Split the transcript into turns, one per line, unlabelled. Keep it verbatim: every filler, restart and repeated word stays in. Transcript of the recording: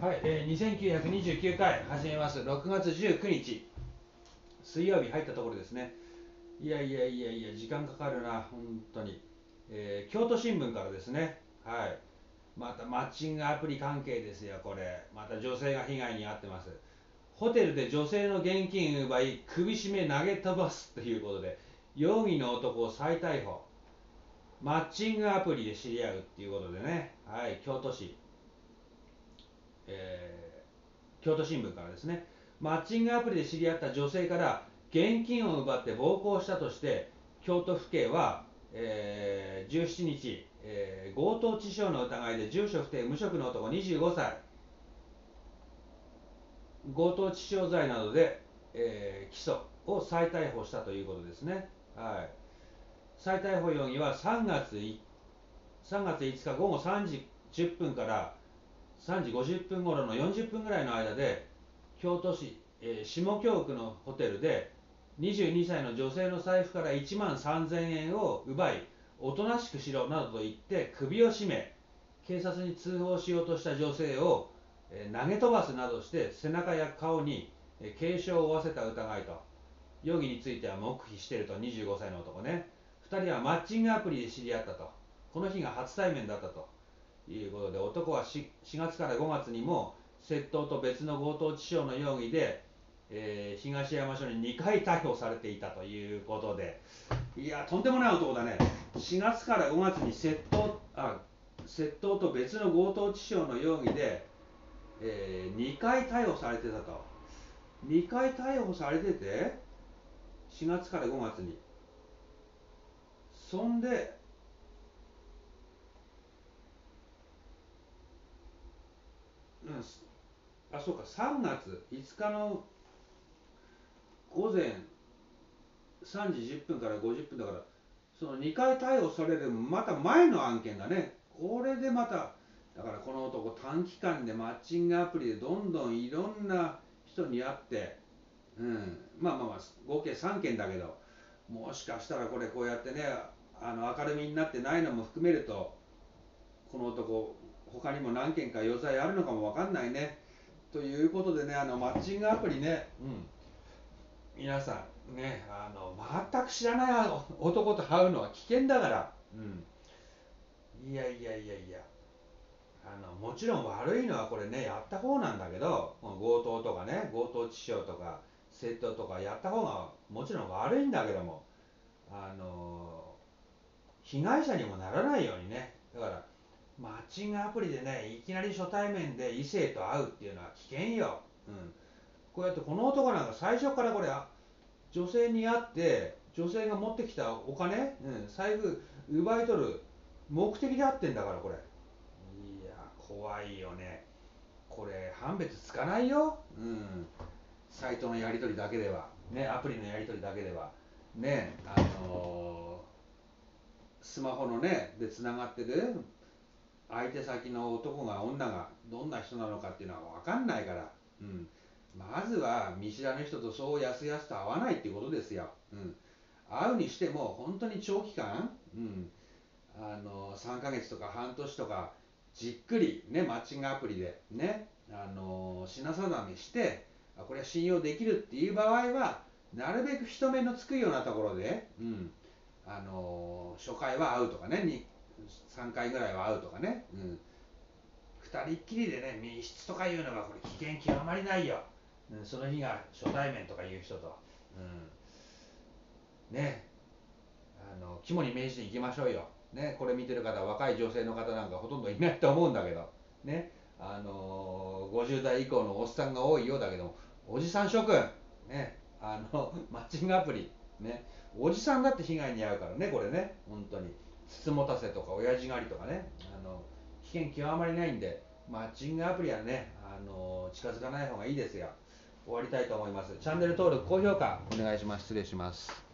はい、えー、にせんきゅうひゃくにじゅうきゅうかい始めます。ろくがつじゅうくにち水曜日入ったところですね。いやいやいやいや時間かかるな本当に、えー京都新聞からですね。はい、またマッチングアプリ関係ですよ。これまた女性が被害に遭ってます。ホテルで女性の現金奪い首絞め投げ飛ばすということで容疑の男を再逮捕。マッチングアプリで知り合うっていうことでね。はい、京都市、えー京都新聞からですね。マッチングアプリで知り合った女性から現金を奪って暴行したとして京都府警は、えーじゅうしちにち、えー強盗致傷の疑いで住所不定無職の男にじゅうごさい強盗致傷罪などで、えー起訴を再逮捕したということですね。はい、再逮捕容疑はさんがつさんがついつかごごさんじじゅっぷんからさんじごじゅっぷん頃のよんじゅっぷんぐらいの間で京都市、えー下京区のホテルでにじゅうにさいの女性の財布からいちまんさんぜんえんを奪い、おとなしくしろなどと言って首を絞め、警察に通報しようとした女性を、えー投げ飛ばすなどして背中や顔に、えー軽傷を負わせた疑いと。容疑については黙秘していると。にじゅうごさいの男ね。ふたりはマッチングアプリで知り合ったと。この日が初対面だったということで、男は しがつからごがつにも窃盗と別の強盗致傷の容疑で、えー東山署ににかい逮捕されていたということで、いやとんでもない男だね。しがつからごがつに窃盗あ窃盗と別の強盗致傷の容疑で、えーにかい逮捕されてたと。にかい逮捕されてて、しがつからごがつに、そんでうん、あ、そうか、さんがついつかの午前さんじじゅっぷんからごじゅっぷんだから、そのにかい逮捕されるまた前の案件だね。これでまた、だからこの男、短期間でマッチングアプリでどんどんいろんな人に会って、うん、まあまあまあ、合計さんけんだけど、もしかしたらこれ、こうやってね、あの明るみになってないのも含めると、この男、他にも何件か余罪あるのかもわかんないね。ということでね、あのマッチングアプリね、うん、皆さんね、あの全く知らない男と会うのは危険だから、うん、いやいやいやいや、あのもちろん悪いのはこれね、やった方なんだけど、強盗とかね、強盗致傷とか窃盗とかやった方がもちろん悪いんだけども、あの被害者にもならないようにね。だからマッチングアプリでね、いきなり初対面で異性と会うっていうのは危険よ。うん、こうやってこの男なんか最初からこれ女性に会って女性が持ってきたお金、うん、財布奪い取る目的で会ってんだから、これいや怖いよね。これ判別つかないよ、うん、サイトのやり取りだけではね、アプリのやり取りだけではね、あのースマホのねでつながってる相手先の男が女がどんな人なのかっていうのは分かんないから、うん、まずは見知らぬ人とそうやすやすと会わないっていうことですよ。うん、会うにしても本当に長期間、うん、あのさんかげつとか半年とかじっくりね、マッチングアプリでね、あの品定めして、あこれは信用できるっていう場合はなるべく人目のつくようなところで、うん、あの初回は会うとかね、にさんかいぐらいは会うとかね、うん、ふたりっきりでね密室とかいうのがこれ危険極まりないよ、うん、その日が初対面とかいう人と、うん、ね、あの肝に銘じていきましょうよ、ね、これ見てる方、若い女性の方なんかほとんどいないと思うんだけどね、あのごじゅうだい以降のおっさんが多いようだけど、おじさん諸君ね、あのマッチングアプリね、おじさんだって被害に遭うからね、これね、本当につつもたせとか親父狩りとかね、あの危険極まりないんで、マッチングアプリはね、あの近づかない方がいいですよ。終わりたいと思います。チャンネル登録高評価お願いします。失礼します。